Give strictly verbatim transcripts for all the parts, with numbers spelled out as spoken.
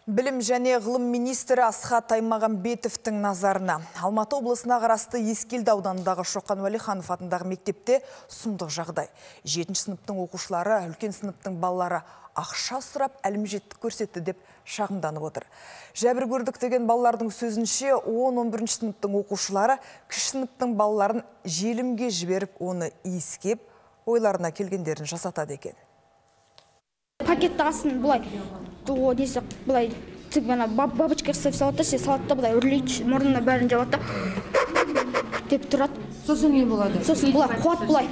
Білім және ғылым министрі Асхат Аймағамбетовтің назарына. Алматы облысына қарасты Ескелді ауданындағы Шоқан Уәлиханов атындағы мектепте сұмдық жағдай. жетінші сыныптың оқушылары, үлкен сыныптың балалары ақша сұрап әлімжеттік көрсетті деп шағымданып отыр. Жәбір көрдік деген балалардың сөзінше он он бірінші сыныптың оқушылары кіші сыныптың балаларын желімге жіберіп, оны иіскеп, ойларына келгендерін жасатады екен. Пакетті асын бұлай, о, несі, бұлай, тік бана бабочка жасап салатта, се салатта бұлай үрлейді, мұрнына бәрін жауатта деп тұрады. Сосын не болады? Сосын бұлай, қуат бұлай.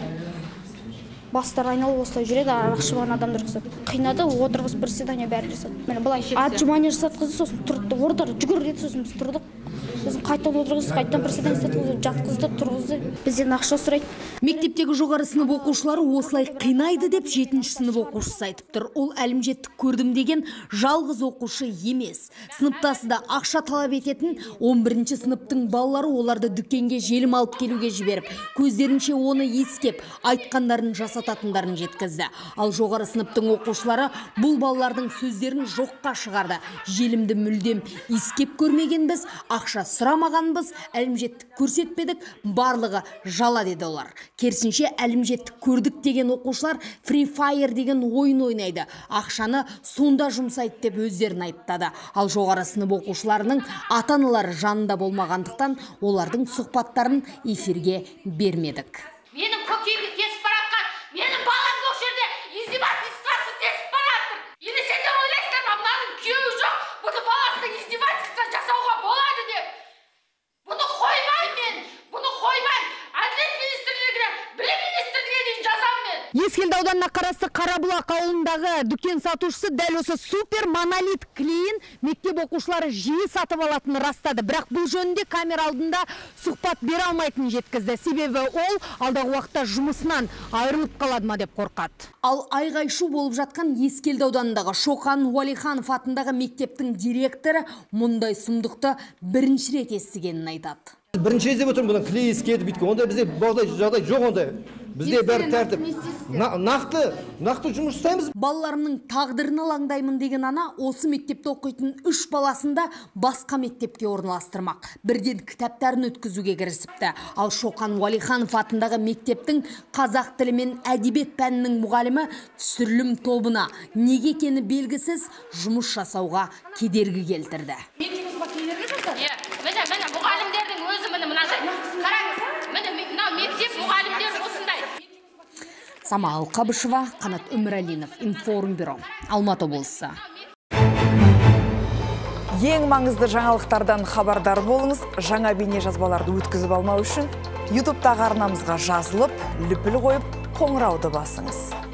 Бастар айналып осылай жүреді, арақшыбаған адамдар қысып. Қинады, отырғыз бір седания бәрін жасады. Мені бұлай отжимание жасатқызды, сосын тұрды, ордар жүгір рет сосын біз тұрдық. Сосын қайтан отырғыз, қайтан бір седания жасатқызды, жатқызды, тұрғызды. Бізден ақша сұрайды. Мектептегі жоғары сынып оқушылары осылай қинайды деп жетінші сынып оқушысы айтып тұр. Ол әлімжеттік көрдім деген жалғыз оқушы емес. Сыныптасы да ақша талап ететін он бірінші сыныптың балалары оларды дүкенге желім алып келуге жіберіп, көздерінше оны иіскеп, айтқандарын жасататындарын жеткізді. Ал жоғары сыныптың оқушылары бұл балалардың сөздерін жоққа шығарды. Желімді мүлдем иіскеп көрмегенбіз, ақша сұрамағанбыз, әлімжеттік көрсетпедік, барлығы жала деді олар. Керісінше әлімжеттік көрдік деген оқушылар Free Fire деген ойын ойнайды. Ақшаны сонда жұмсайды деп өздерін айыптады. Ал жоғары сынып оқушыларының ата-аналары жанында болмағандықтан олардың сұхбаттарын эфирге бермедік. Менің көкейімді кесіп баратқан, менің балам бұл жерде издевательствосы тесіп баратыр. Или сендер ойлайсыңдар ма, мынаның күйеуі жоқ, бұны баласына издевательство жасауға болады деп. Бұны қоймаймын мен, бұны қоймаймын. Әділет министрлігіне, білім министрлігіне дейін жазамын мен. Ескелді ауданына қарасты Қарабұлақ ауылындағы дүкен сатушысы дәл осы супер монолит клейін мектеп оқушылары жиі сатып алатынын растады. Бірақ бұл жөнінде камера алдында сұхбат бере алмайтынын жеткізді. Себебі ол алдағы уақытта жұмысынан айырылып қалады ма деп қорқады. Ал айғай-шу болып жатқан Ескелді ауданындағы Шоқан Уәлиханов атындағы мектептің директоры мұндай сұмдықты бірінші рет естігенін айтады. Бірінші іздеп отырмын, бұдан клей ескеді бүйткен. Онда бізде жағдай жоқ ондай. Бізде бәрі тәртіп. Нақты, нақты жұмыс жасаймыз. Балаларымның тағдырына алаңдаймын деген ана осы мектепте оқитын үш баласында басқа мектепке орналастырмақ. Бірден кітаптарын өткізуге кірісіпті. Ал Шоқан Уәлиханов атындағы мектептің қазақ тілі мен әдебиет пәнінің мұғалімі түсірілім тобына неге екені белгісіз жұмыс жасауға кедергі келтірді. Самал Қабышева, Қанат Өмірәлинов, Информбюро, Алматы облысы. Ең маңызды жаңалықтардан хабардар болыңыз. Жаңа бейне жазбаларды өткізіп алмау үшін ютубтағы арнамызға жазылып, лүпіл қойып, қоңырауды басыңыз.